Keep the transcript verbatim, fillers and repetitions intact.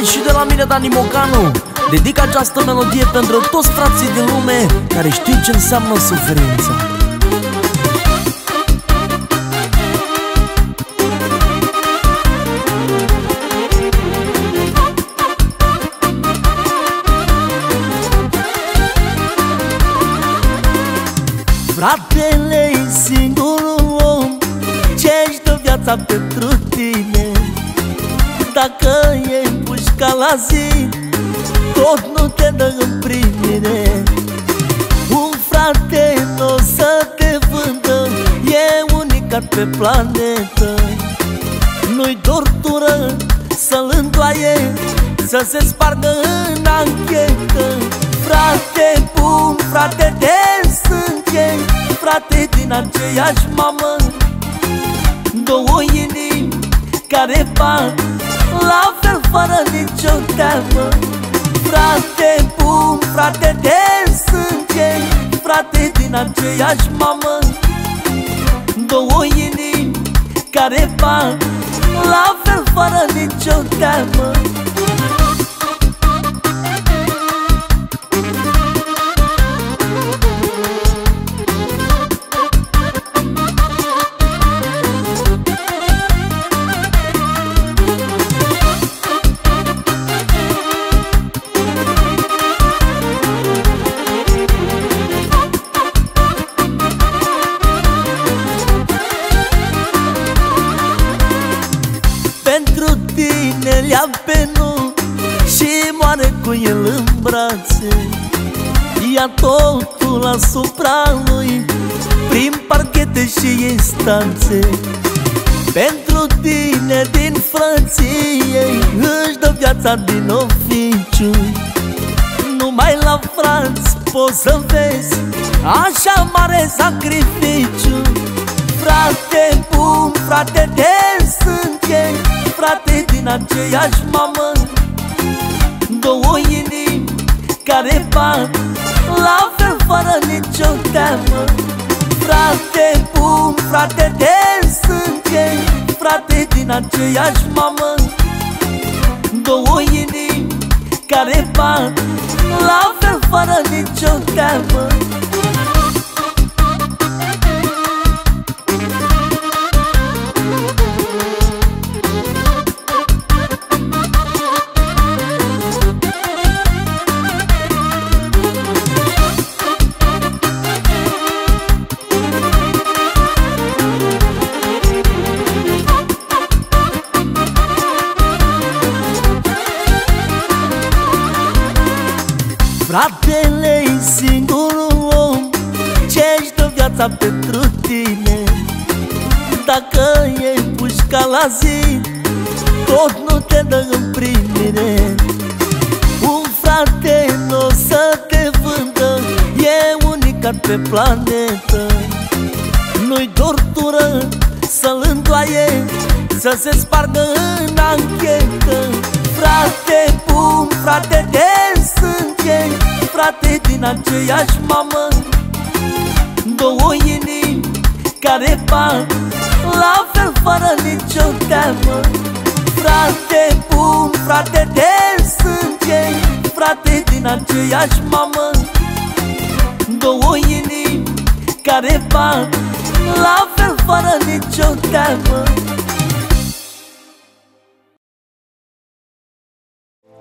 și de la mine, Dani Mocanu. Dedic această melodie pentru toți frații din lume care știu ce înseamnă suferința. Fratele-i singurul om ce-și dă viața pentru tine. Dacă e pușca la zi, tot nu te dă în primire. Un frate n-o să te vândă, e unicat pe planetă. Nu-i tortură să-l îndoaie, să se spargă în anchetă. Frate bun, frate de sânge, frate din aceeași mamă, două inimi care bat la fel fără nicio teamă. Frate bun, frate de sânge, frate din aceeași mamă, două inimi care bat la fel fără nicio teamă. Pentru tine le-am pe nu și moare cu el în brațe. Ia totul asupra lui prin parchete și instanțe. Pentru tine din frăție își dă viața din oficiu. Numai la frați poți să vezi așa mare sacrificiu. Frate bun, frate de sânge, frate din aceeași mamă, două inimi care bat la fel fără nicio teamă. Frate bun, frate de sânge, frate din aceeași mamă, două inimi care bat la fel fără nicio teamă. Fratele-i singurul om ce-și dă viața pentru tine. Dacă e pușca la zi, tot nu te dă în primire. Un frate n-o să te vândă, e unicat pe planetă. Nu-i tortură să-l îndoaie, să se spargă în anchetă. Frate bun, frate de sânge, frate din aceeași mamă, două inimi care bat la fel fără nicio teamă. Frate bun, frate de sânge, frate din aceeași mamă, două inimi care bat la fel fără nicio teamă.